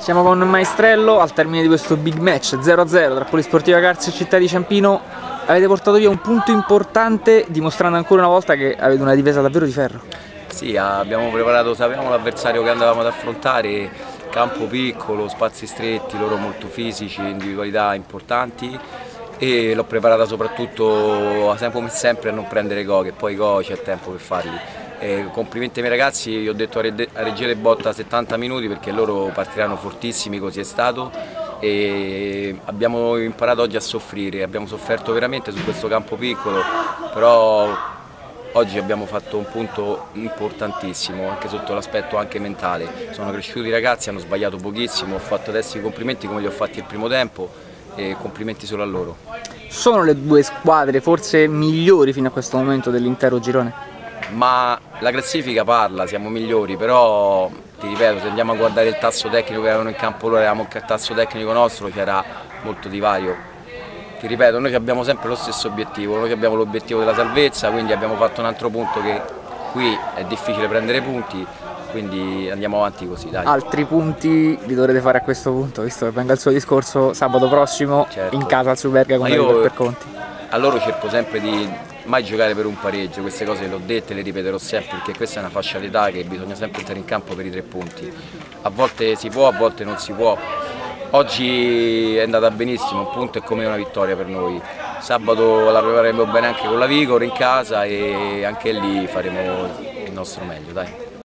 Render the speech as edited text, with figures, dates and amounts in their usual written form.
Siamo con Maestrello al termine di questo big match 0-0 tra Polisportiva Carsi e Città di Ciampino. Avete portato via un punto importante, dimostrando ancora una volta che avete una difesa davvero di ferro. Sì, abbiamo preparato, sapevamo l'avversario che andavamo ad affrontare, campo piccolo, spazi stretti, loro molto fisici, individualità importanti, e l'ho preparata soprattutto come sempre a non prendere gol, che poi gol c'è tempo per farli. Complimenti ai miei ragazzi, io ho detto a reggere botta 70 minuti perché loro partiranno fortissimi, così è stato, e abbiamo imparato oggi a soffrire, abbiamo sofferto veramente su questo campo piccolo, però oggi abbiamo fatto un punto importantissimo anche sotto l'aspetto mentale. Sono cresciuti i ragazzi, hanno sbagliato pochissimo, ho fatto adesso i complimenti come li ho fatti il primo tempo e complimenti solo a loro. Sono le due squadre forse migliori fino a questo momento dell'intero girone? Ma la classifica parla, siamo migliori, però ti ripeto, se andiamo a guardare il tasso tecnico che avevano in campo loro, avevamo il tasso tecnico nostro, c'era molto divario. Ti ripeto, noi abbiamo sempre lo stesso obiettivo, noi abbiamo l'obiettivo della salvezza, quindi abbiamo fatto un altro punto che qui è difficile prendere punti, quindi andiamo avanti così, dai. Altri punti li dovrete fare a questo punto, visto che venga il suo discorso sabato prossimo, certo, in casa al Superga con Dario per Conti. A loro cerco sempre di mai giocare per un pareggio, queste cose le ho dette e le ripeterò sempre, perché questa è una fascia d'età che bisogna sempre entrare in campo per i 3 punti. A volte si può, a volte non si può. Oggi è andata benissimo, un punto è come una vittoria per noi. Sabato la prepareremo bene anche con la Vigor in casa e anche lì faremo il nostro meglio, dai.